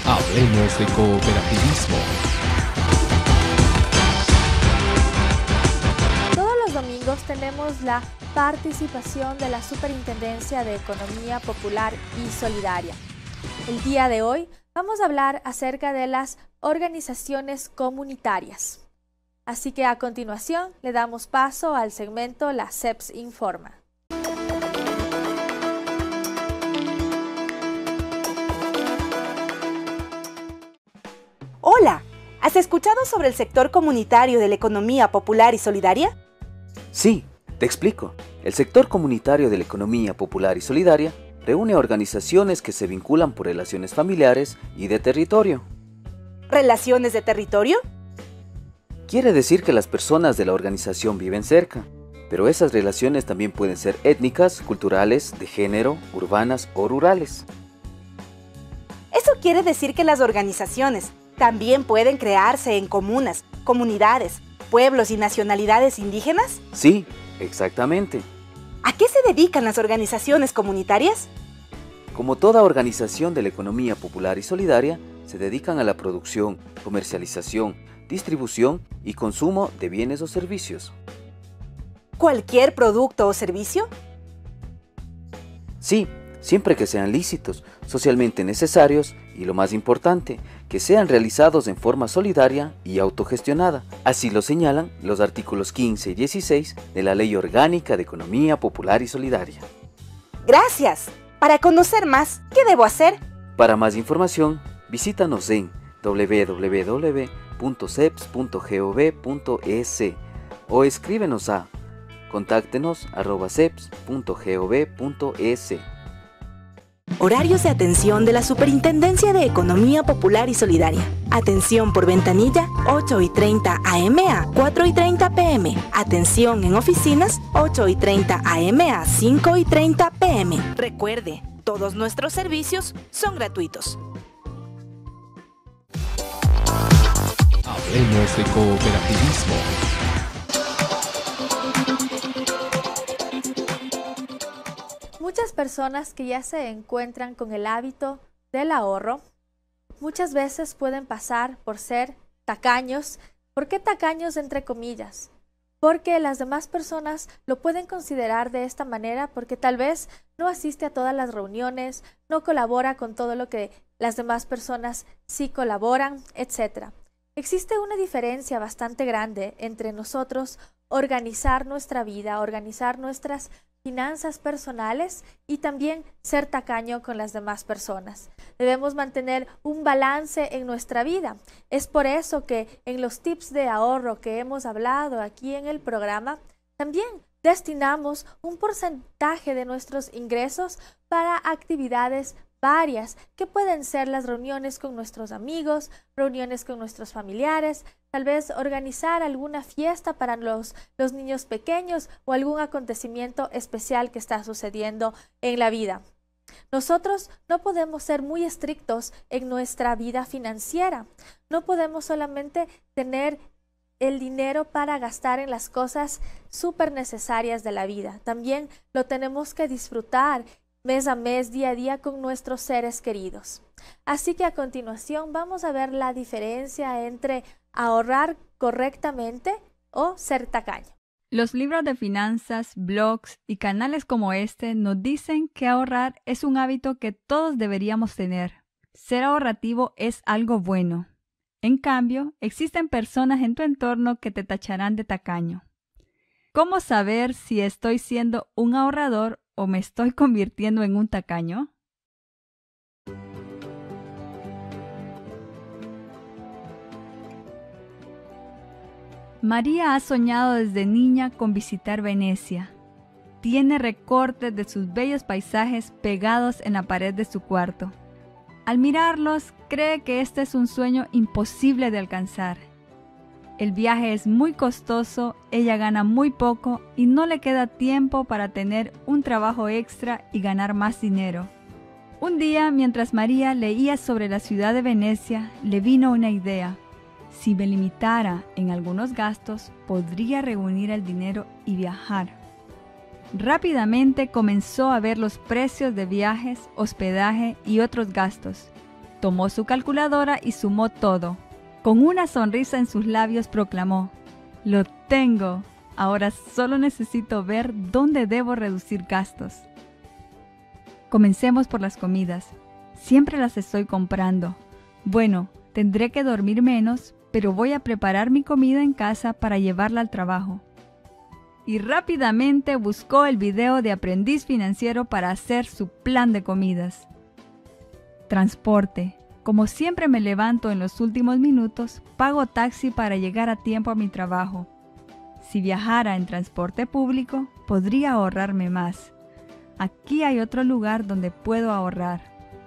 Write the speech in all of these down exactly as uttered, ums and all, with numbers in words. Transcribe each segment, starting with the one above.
Hablemos de cooperativismo. Todos los domingos tenemos la participación de la Superintendencia de Economía Popular y Solidaria. El día de hoy vamos a hablar acerca de las organizaciones comunitarias. Así que a continuación le damos paso al segmento La C E P S Informa. Hola, ¿has escuchado sobre el sector comunitario de la economía popular y solidaria? Sí, te explico. El sector comunitario de la economía popular y solidaria reúne organizaciones que se vinculan por relaciones familiares y de territorio. ¿Relaciones de territorio? Quiere decir que las personas de la organización viven cerca, pero esas relaciones también pueden ser étnicas, culturales, de género, urbanas o rurales. Eso quiere decir que las organizaciones también pueden crearse en comunas, comunidades, pueblos y nacionalidades indígenas. Sí, exactamente. ¿A qué se dedican las organizaciones comunitarias? Como toda organización de la economía popular y solidaria, se dedican a la producción, comercialización, distribución y consumo de bienes o servicios. ¿Cualquier producto o servicio? Sí, siempre que sean lícitos, socialmente necesarios y, lo más importante, que sean realizados en forma solidaria y autogestionada. Así lo señalan los artículos quince y dieciséis de la Ley Orgánica de Economía Popular y Solidaria. Gracias. Para conocer más, ¿qué debo hacer? Para más información, visítanos en w w w punto ceps punto gov punto es o escríbenos a contáctenos arroba ceps punto gov punto es. Horarios de atención de la Superintendencia de Economía Popular y Solidaria. Atención por ventanilla ocho y treinta a eme a cuatro y treinta pe eme. Atención en oficinas ocho y treinta a eme a cinco y treinta pe eme. Recuerde, todos nuestros servicios son gratuitos. Hablemos de cooperativismo. Muchas personas que ya se encuentran con el hábito del ahorro, muchas veces pueden pasar por ser tacaños. ¿Por qué tacaños entre comillas? Porque las demás personas lo pueden considerar de esta manera porque tal vez no asiste a todas las reuniones, no colabora con todo lo que las demás personas sí colaboran, etcétera. Existe una diferencia bastante grande entre nosotros organizar nuestra vida, organizar nuestras finanzas personales y también ser tacaño con las demás personas. Debemos mantener un balance en nuestra vida. Es por eso que en los tips de ahorro que hemos hablado aquí en el programa, también destinamos un porcentaje de nuestros ingresos para actividades varias, que pueden ser las reuniones con nuestros amigos, reuniones con nuestros familiares, tal vez organizar alguna fiesta para los, los niños pequeños o algún acontecimiento especial que está sucediendo en la vida. Nosotros no podemos ser muy estrictos en nuestra vida financiera. No podemos solamente tener el dinero para gastar en las cosas súper necesarias de la vida. También lo tenemos que disfrutar mes a mes, día a día con nuestros seres queridos. Así que a continuación vamos a ver la diferencia entre ahorrar correctamente o ser tacaño. Los libros de finanzas, blogs y canales como este nos dicen que ahorrar es un hábito que todos deberíamos tener. Ser ahorrativo es algo bueno. En cambio, existen personas en tu entorno que te tacharán de tacaño. ¿Cómo saber si estoy siendo un ahorrador o me estoy convirtiendo en un tacaño? María ha soñado desde niña con visitar Venecia. Tiene recortes de sus bellos paisajes pegados en la pared de su cuarto. Al mirarlos, cree que este es un sueño imposible de alcanzar. El viaje es muy costoso, ella gana muy poco y no le queda tiempo para tener un trabajo extra y ganar más dinero. Un día, mientras María leía sobre la ciudad de Venecia, le vino una idea. Si me limitara en algunos gastos, podría reunir el dinero y viajar. Rápidamente comenzó a ver los precios de viajes, hospedaje y otros gastos. Tomó su calculadora y sumó todo. Con una sonrisa en sus labios proclamó: «Lo tengo. Ahora solo necesito ver dónde debo reducir gastos». Comencemos por las comidas. Siempre las estoy comprando. Bueno, tendré que dormir menos, pero voy a preparar mi comida en casa para llevarla al trabajo. Y rápidamente buscó el video de Aprendiz Financiero para hacer su plan de comidas. Transporte. Como siempre me levanto en los últimos minutos, pago taxi para llegar a tiempo a mi trabajo. Si viajara en transporte público, podría ahorrarme más. Aquí hay otro lugar donde puedo ahorrar.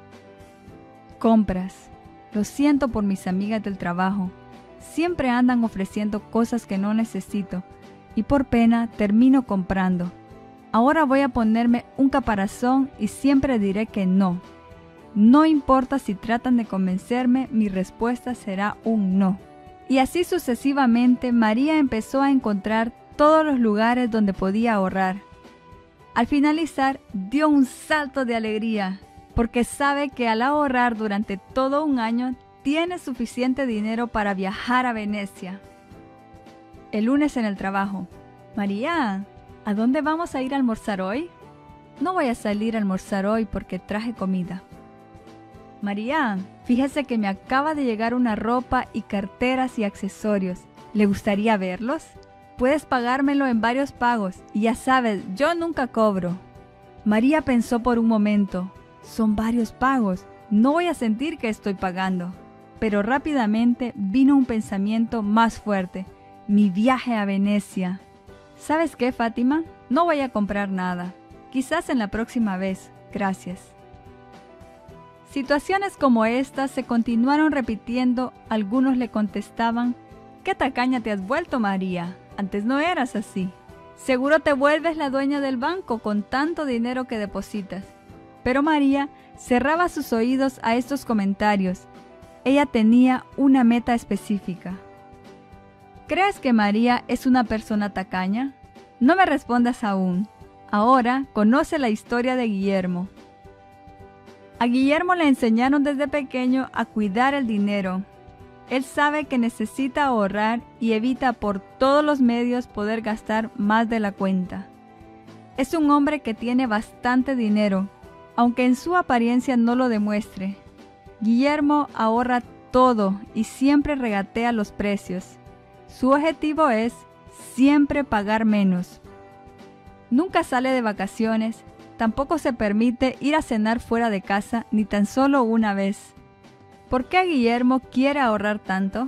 Compras. Lo siento por mis amigas del trabajo. Siempre andan ofreciendo cosas que no necesito y por pena termino comprando. Ahora voy a ponerme un caparazón y siempre diré que no. No importa si tratan de convencerme, mi respuesta será un no. Y así sucesivamente, María empezó a encontrar todos los lugares donde podía ahorrar. Al finalizar, dio un salto de alegría, porque sabe que al ahorrar durante todo un año, tiene suficiente dinero para viajar a Venecia. El lunes en el trabajo. María, ¿a dónde vamos a ir a almorzar hoy? No voy a salir a almorzar hoy porque traje comida. María, fíjese que me acaba de llegar una ropa y carteras y accesorios. ¿Le gustaría verlos? Puedes pagármelo en varios pagos y ya sabes, yo nunca cobro. María pensó por un momento. Son varios pagos, no voy a sentir que estoy pagando. Pero rápidamente vino un pensamiento más fuerte. Mi viaje a Venecia. ¿Sabes qué, Fátima? No voy a comprar nada. Quizás en la próxima vez. Gracias. Situaciones como estas se continuaron repitiendo. Algunos le contestaban: «¿Qué tacaña te has vuelto, María? Antes no eras así. Seguro te vuelves la dueña del banco con tanto dinero que depositas». Pero María cerraba sus oídos a estos comentarios. Ella tenía una meta específica. ¿Crees que María es una persona tacaña? No me respondas aún. Ahora conoce la historia de Guillermo. A Guillermo le enseñaron desde pequeño a cuidar el dinero. Él sabe que necesita ahorrar y evita por todos los medios poder gastar más de la cuenta. Es un hombre que tiene bastante dinero, aunque en su apariencia no lo demuestre. Guillermo ahorra todo y siempre regatea los precios. Su objetivo es siempre pagar menos. Nunca sale de vacaciones, tampoco se permite ir a cenar fuera de casa ni tan solo una vez. ¿Por qué Guillermo quiere ahorrar tanto?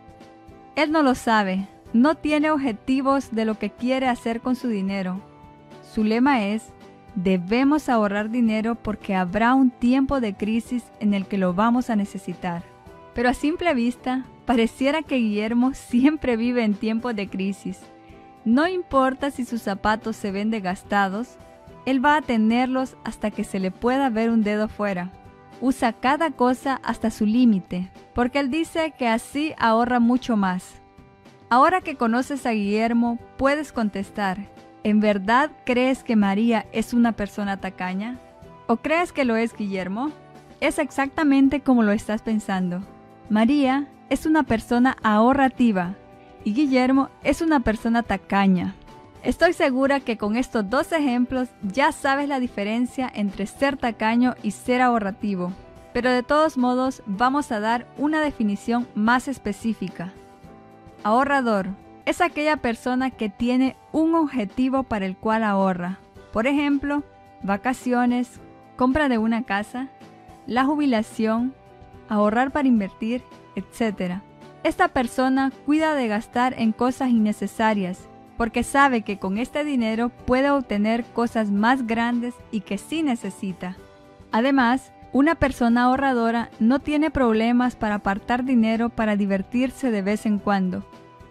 Él no lo sabe, no tiene objetivos de lo que quiere hacer con su dinero. Su lema es: debemos ahorrar dinero porque habrá un tiempo de crisis en el que lo vamos a necesitar. Pero a simple vista, pareciera que Guillermo siempre vive en tiempos de crisis. No importa si sus zapatos se ven desgastados, él va a tenerlos hasta que se le pueda ver un dedo fuera. Usa cada cosa hasta su límite, porque él dice que así ahorra mucho más. Ahora que conoces a Guillermo, puedes contestar: ¿en verdad crees que María es una persona tacaña? ¿O crees que lo es Guillermo? Es exactamente como lo estás pensando. María es una persona ahorrativa y Guillermo es una persona tacaña. Estoy segura que con estos dos ejemplos ya sabes la diferencia entre ser tacaño y ser ahorrativo. Pero de todos modos vamos a dar una definición más específica. Ahorrador es aquella persona que tiene un objetivo para el cual ahorra. Por ejemplo, vacaciones, compra de una casa, la jubilación, ahorrar para invertir, etcétera. Esta persona cuida de gastar en cosas innecesarias, porque sabe que con este dinero puede obtener cosas más grandes y que sí necesita. Además, una persona ahorradora no tiene problemas para apartar dinero para divertirse de vez en cuando.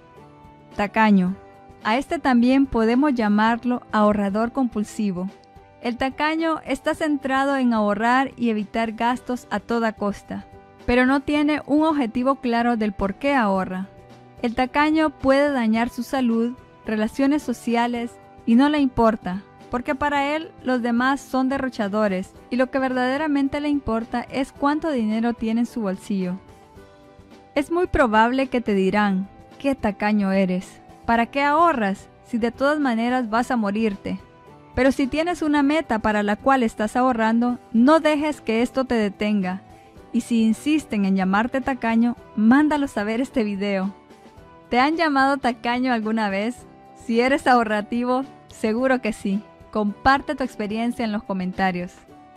Tacaño. A este también podemos llamarlo ahorrador compulsivo. El tacaño está centrado en ahorrar y evitar gastos a toda costa, pero no tiene un objetivo claro del por qué ahorra. El tacaño puede dañar su salud, relaciones sociales y no le importa. porque para él los demás son derrochadores y lo que verdaderamente le importa es cuánto dinero tiene en su bolsillo. Es muy probable que te dirán, qué tacaño eres, ¿para qué ahorras si de todas maneras vas a morirte? Pero si tienes una meta para la cual estás ahorrando, no dejes que esto te detenga. Y si insisten en llamarte tacaño, mándalos a ver este video. ¿Te han llamado tacaño alguna vez? Si eres ahorrativo, seguro que sí. Comparte tu experiencia en los comentarios.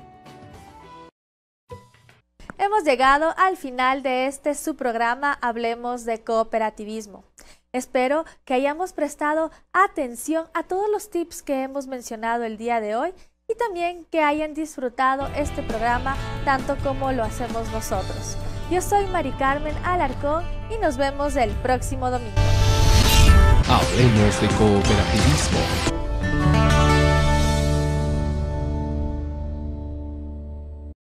Hemos llegado al final de este su programa Hablemos de Cooperativismo. Espero que hayamos prestado atención a todos los tips que hemos mencionado el día de hoy y también que hayan disfrutado este programa tanto como lo hacemos nosotros. Yo soy Mari Carmen Alarcón y nos vemos el próximo domingo. Hablemos de cooperativismo.